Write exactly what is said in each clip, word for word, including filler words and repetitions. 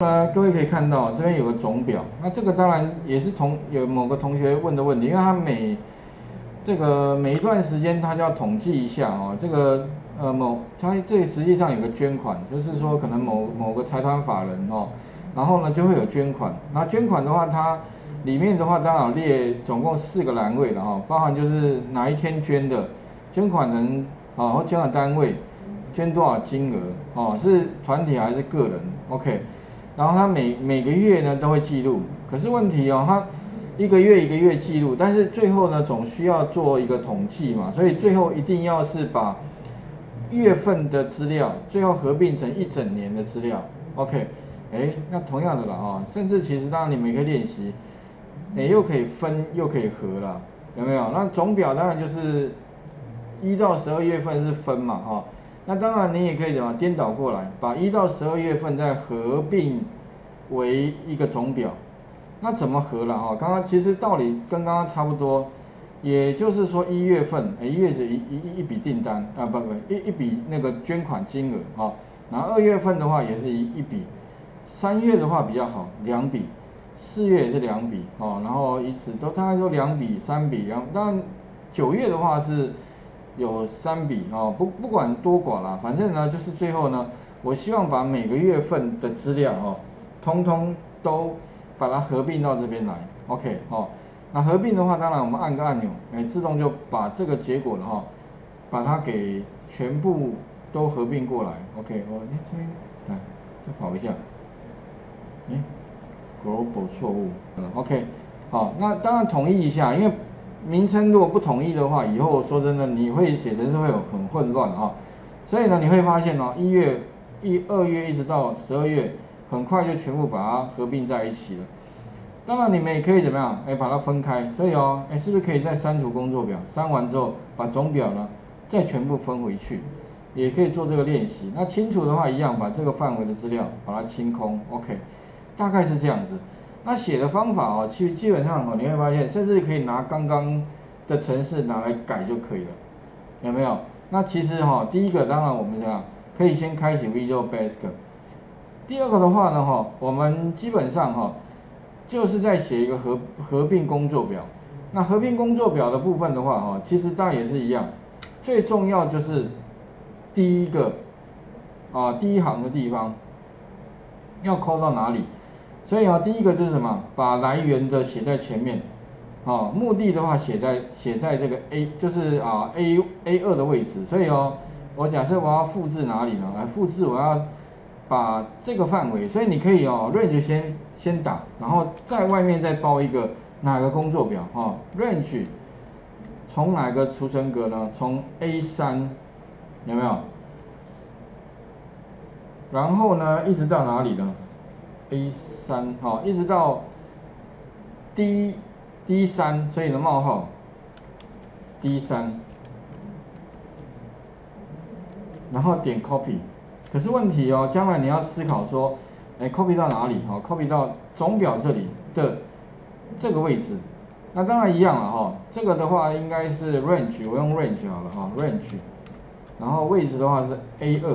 呃，各位可以看到这边有个总表，那这个当然也是同有某个同学问的问题，因为他每这个每一段时间他就要统计一下哦，这个呃某他这实际上有个捐款，就是说可能某某个财团法人哦，然后呢就会有捐款，那捐款的话它里面的话当然有列总共四个栏位了哈，包含就是哪一天捐的，捐款人啊或捐款单位。捐多少金额哦？是团体还是个人 ？OK， 然后他每每个月呢都会记录，可是问题哦，他一个月一个月记录，但是最后呢总需要做一个统计嘛，所以最后一定要是把月份的资料最后合并成一整年的资料 ，OK， 哎，那同样的啦啊，甚至其实当然你们也可以练习，哎又可以分又可以合啦，有没有？那总表当然就是一到十二月份是分嘛哈。那当然，你也可以怎么颠倒过来，把一到十二月份再合并为一个总表。那怎么合了哈？刚刚其实道理跟刚刚差不多，也就是说一月份，一月是一一一笔订单啊，不不一一笔那个捐款金额啊。然后二月份的话也是一一笔，三月的话比较好，两笔，四月也是两笔哦。然后以此都大概都两笔、三笔，然后当然九月的话是。有三笔哦，不不管多寡啦，反正呢就是最后呢，我希望把每个月份的资料哦，通通都把它合并到这边来 ，OK 哦。那合并的话，当然我们按个按钮，哎，自动就把这个结果了哈、哦，把它给全部都合并过来 ，OK， 我哎这边来再跑一下，哎 ，global 错误，嗯 ，OK， 好，那当然统一一下，因为。名称如果不统一的话，以后说真的，你会写程式会有很混乱啊。所以呢，你会发现哦，一月、一、二月一直到十二月，很快就全部把它合并在一起了。当然，你们也可以怎么样？哎，把它分开。所以哦，哎，是不是可以再删除工作表？删完之后，把总表呢再全部分回去，也可以做这个练习。那清除的话，一样把这个范围的资料把它清空 ，OK， 大概是这样子。那写的方法哦，其实基本上哦，你会发现，甚至可以拿刚刚的程式拿来改就可以了，有没有？那其实哈、哦，第一个当然我们怎样，可以先开启 Visual Basic。第二个的话呢，哈，我们基本上哈，就是在写一个合合并工作表。那合并工作表的部分的话，哈，其实当然也是一样，最重要就是第一个啊，第一行的地方要抠到哪里？所以啊，第一个就是什么？把来源的写在前面，啊，目的的话写在写在这个 A， 就是啊 A A 二的位置。所以哦，我假设我要复制哪里呢？来复制我要把这个范围，所以你可以哦 range 先先打，然后在外面再包一个哪个工作表啊 range 从哪个储存格呢？从 A 三有没有？然后呢，一直到哪里呢？ A 三好，一直到 D D 三，所以呢冒号 D 三，然后点 copy。可是问题哦，将来你要思考说，哎 ，copy 到哪里？哈、哦、，copy 到总表这里的这个位置。那当然一样了哈、哦，这个的话应该是 range， 我用 range 好了哈、哦、，range， 然后位置的话是 A 二。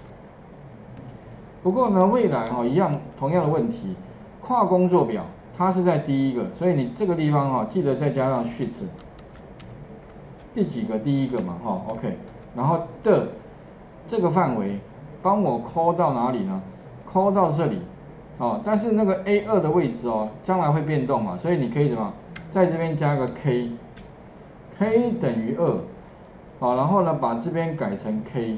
不过呢，未来哈、哦、一样同样的问题，跨工作表它是在第一个，所以你这个地方哈、哦、记得再加上 shift， 第几个第一个嘛哈、哦、，OK， 然后的这个范围帮我 call 到哪里呢 ？call 到这里哦，但是那个 A 二的位置哦，将来会变动嘛，所以你可以怎么在这边加个 K，K 等于二，好，然后呢把这边改成 K。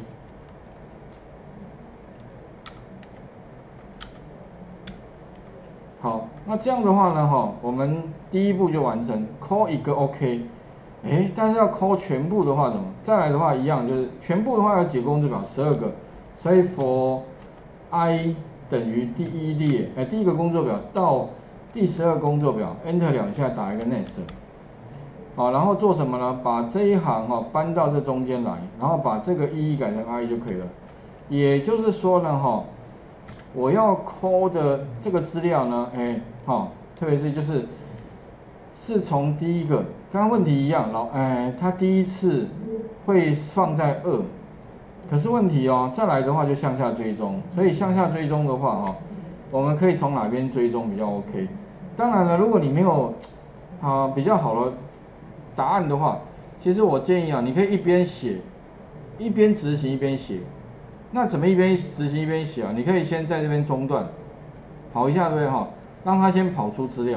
好，那这样的话呢，哈，我们第一步就完成 ，call 一个 OK， 哎，但是要 call 全部的话怎么？再来的话一样，就是全部的话要解工作表十二个，所以 for i 等于第一列，哎，第一个工作表到第十二工作表 ，enter 两下打一个 next， 好，然后做什么呢？把这一行哈搬到这中间来，然后把这个一改成 i 就可以了。也就是说呢，哈。我要 call 的这个资料呢，哎，好，特别是就是是从第一个，刚刚问题一样，老，哎，它第一次会放在二，可是问题哦，再来的话就向下追踪，所以向下追踪的话，哈， 我们可以从哪边追踪比较 OK？ 当然了，如果你没有啊比较好的答案的话，其实我建议啊，你可以一边写，一边执行一边写。那怎么一边执行一边写啊？你可以先在这边中断，跑一下对不对哈？让它先跑出资料。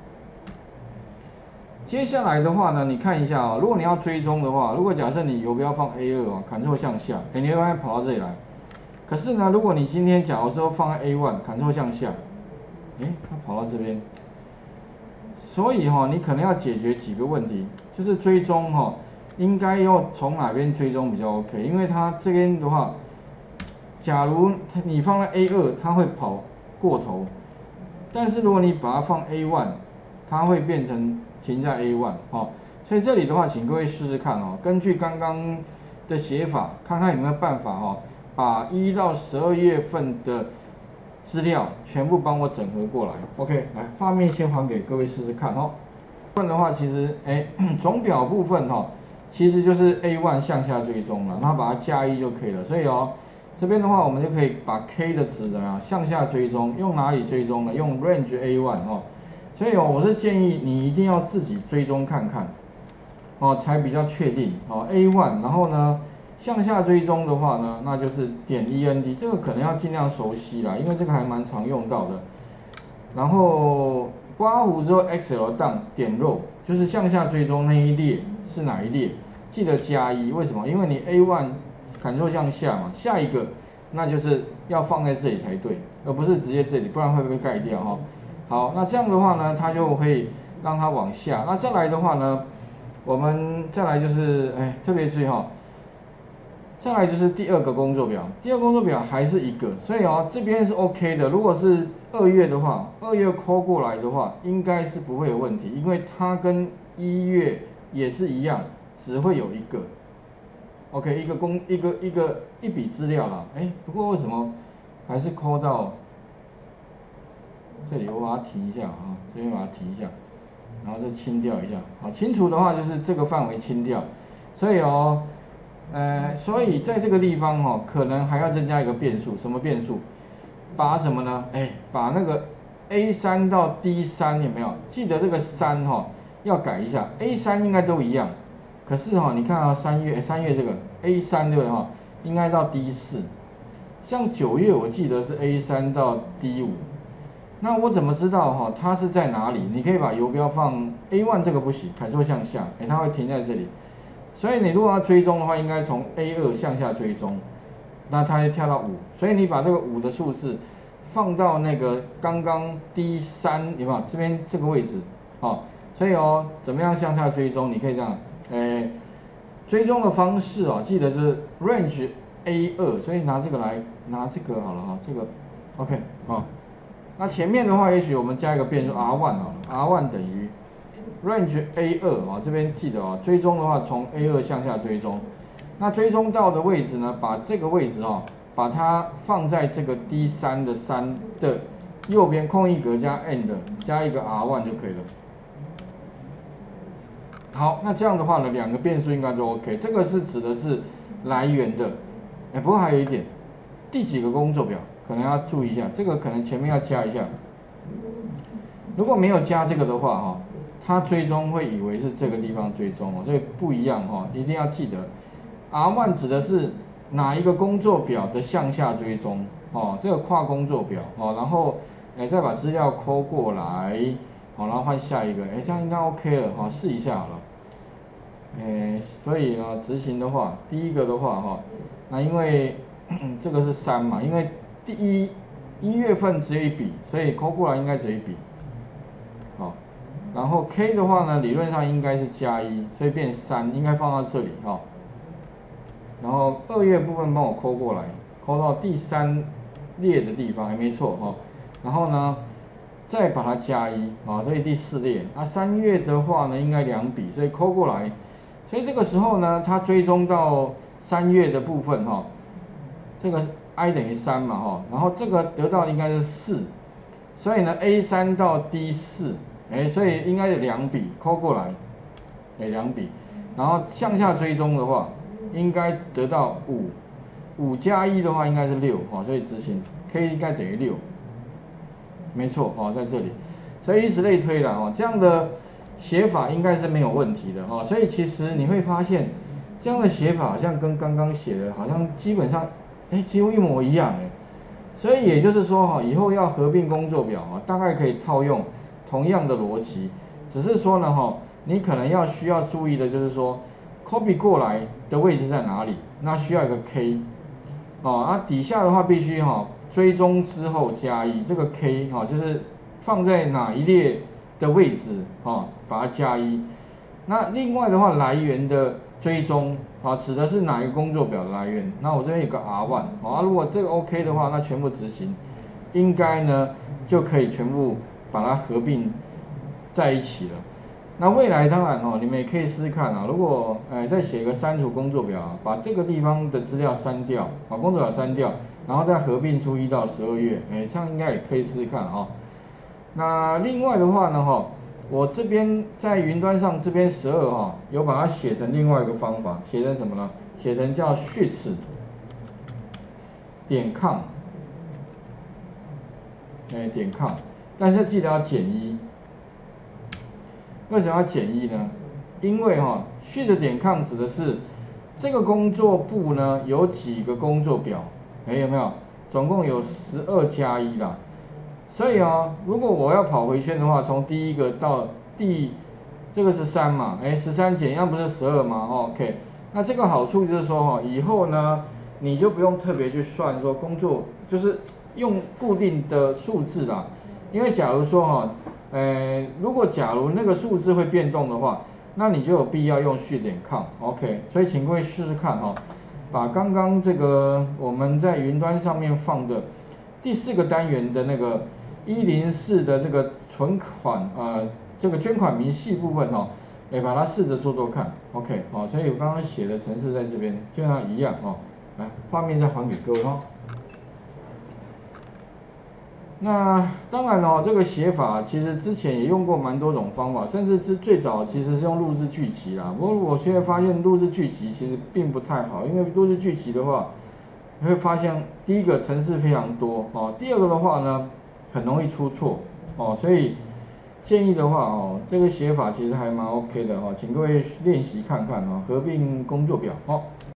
接下来的话呢，你看一下啊，如果你要追踪的话，如果假设你游标放 A 二 啊 ，Ctrl 向下，哎，你会发现跑到这里来。可是呢，如果你今天假如说放在 A 一 ，Ctrl 向下，哎，它跑到这边。所以哈、哦，你可能要解决几个问题，就是追踪哈、哦，应该要从哪边追踪比较 OK？ 因为它这边的话，假如你放在 A 二，它会跑过头，但是如果你把它放 A 一，它会变成停在 A 一 哦。所以这里的话，请各位试试看哦，根据刚刚的写法，看看有没有办法哈、哦，把一到十二月份的资料全部帮我整合过来 ，OK， 来，画面先还给各位试试看哦。部分的话，其实哎，总表部分哈、哦，其实就是 A 一 向下追踪了，那把它加一就可以了。所以哦，这边的话，我们就可以把 K 的值呢向下追踪，用哪里追踪呢？用 Range A 一 哦。所以哦，我是建议你一定要自己追踪看看，哦，才比较确定哦。A 一，然后呢？向下追踪的话呢，那就是点 E N D， 这个可能要尽量熟悉啦，因为这个还蛮常用到的。然后刮胡之后 X L 档点 row， 就是向下追踪那一列是哪一列，记得加一。为什么？因为你 A 一 Ctrl 向下嘛，下一个那就是要放在这里才对，而不是直接这里，不然会被盖掉哈、哦。好，那这样的话呢，它就会让它往下。那再来的话呢，我们再来就是，哎，特别注意哈、哦。再来就是第二个工作表，第二个工作表还是一个，所以哦这边是 OK 的。如果是二月的话，二月抠过来的话，应该是不会有问题，因为它跟一月也是一样，只会有一个 ，OK， 一个工一个一个一笔资料啦。哎，不过为什么还是抠到这里？我把它停一下啊，这边把它停一下，然后再清掉一下。好，清除的话就是这个范围清掉，所以哦。呃，所以在这个地方哦，可能还要增加一个变数，什么变数？把什么呢？哎，把那个 A 三 到 D 三 有没有？记得这个三哈、哦、要改一下 ，A 三 应该都一样，可是哈、哦，你看啊，三月三月这个 A 三 对不对哈？应该到 D 四，像九月我记得是 A 三 到 D 五，那我怎么知道哈、哦、它是在哪里？你可以把游标放 A 一 这个不行，Ctrl 向下，哎，它会停在这里。所以你如果要追踪的话，应该从 A 二 向下追踪，那它就跳到五，所以你把这个五的数字放到那个刚刚 D 三 有没有？这边这个位置，哦，所以哦，怎么样向下追踪？你可以这样，诶，追踪的方式哦，记得是 Range A 二，所以拿这个来拿这个好了哈，这个 OK 哦，那前面的话，也许我们加一个变数 R 一 好了 ，R 一 等于。Range A 二 啊，这边记得啊，追踪的话从 A 二 向下追踪，那追踪到的位置呢，把这个位置啊，把它放在这个 D 三 的三的右边空一格加 End 加一个 R 一 就可以了。好，那这样的话呢，两个变数应该就 OK。这个是指的是来源的，哎，不过还有一点，第几个工作表可能要注意一下，这个可能前面要加一下。如果没有加这个的话，哈。它追踪会以为是这个地方追踪哦，所以不一样哈、哦，一定要记得 ，R 一 指的是哪一个工作表的向下追踪哦，这个跨工作表哦，然后哎再把资料抠过来，好，然后换下一个，哎这样应该 OK 了哈、哦，试一下好了，哎所以呢执行的话，第一个的话哈、哦，那因为这个是三嘛，因为第一一月份只有一笔，所以抠过来应该只有一笔，好。然后 K 的话呢，理论上应该是加一，所以变三，应该放到这里哈、哦。然后二月部分帮我抠过来，抠到第三列的地方，还没错哈、哦。然后呢，再把它加一啊，所以第四列。那三月的话呢，应该两笔，所以抠过来。所以这个时候呢，它追踪到三月的部分哈、哦，这个 I 等于三嘛哈、哦，然后这个得到的应该是四，所以呢 A 三 到 D 四。哎，所以应该有两笔抠过来，哎，两笔，然后向下追踪的话，应该得到五，五加一的话应该是六，哈，所以执行 K 应该等于六， 没错哦，在这里，所以以此类推了哦，这样的写法应该是没有问题的哦。所以其实你会发现，这样的写法好像跟刚刚写的好像基本上，哎，几乎一模一样哎。所以也就是说哈，以后要合并工作表啊，大概可以套用同样的逻辑，只是说呢哈，你可能要需要注意的就是说 ，copy 过来的位置在哪里，那需要一个 K， 哦，啊底下的话必须哈追踪之后加一，这个 K 哈就是放在哪一列的位置啊，把它加一。那另外的话，来源的追踪啊，指的是哪一个工作表的来源？那我这边有个 R 一 啊，如果这个 OK 的话，那全部执行，应该呢就可以全部把它合并在一起了。那未来当然哦，你们也可以试试看啊，如果哎再写个删除工作表啊，把这个地方的资料删掉，把工作表删掉，然后再合并出一到十二月，哎，这样应该也可以试试看啊。那另外的话呢哈。我这边在云端上这边十二哈，有把它写成另外一个方法，写成什么呢？写成叫 sheets 点 com， 哎点 com， 但是记得要减一。为什么要减一呢？因为哈 sheets 点 com 指的是这个工作簿呢有几个工作表，哎有没有？总共有十二加一啦。所以啊，如果我要跑回圈的话，从第一个到第这个是三嘛，哎，十三减一样不是十二吗 ？OK， 那这个好处就是说哈，以后呢你就不用特别去算说工作，就是用固定的数字啦。因为假如说哈，呃，如果假如那个数字会变动的话，那你就有必要用序点 com，OK， 所以请各位试试看哈，把刚刚这个我们在云端上面放的第四个单元的那个。一零四的这个存款呃这个捐款明细部分哦，哎把它试着做做看 ，OK 哦，所以我刚刚写的程式在这边基本上一样哦，来画面再还给各位哦。那当然哦，这个写法其实之前也用过蛮多种方法，甚至是最早其实是用录制剧集啦。不过我现在发现录制剧集其实并不太好，因为录制剧集的话，你会发现第一个程式非常多哦，第二个的话呢。很容易出错哦，所以建议的话哦，这个写法其实还蛮 OK 的哦，请各位练习看看哦，合并工作表哦。